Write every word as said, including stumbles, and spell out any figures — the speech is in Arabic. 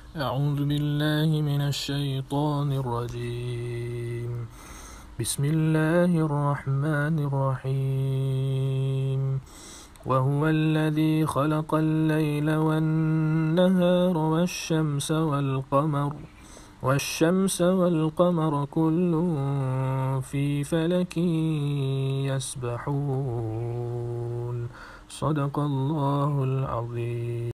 أعوذ بالله من الشيطان الرجيم. بسم الله الرحمن الرحيم. وهو الذي خلق الليل والنهار والشمس والقمر والشمس والقمر كل في فلك يسبحون. صدق الله العظيم.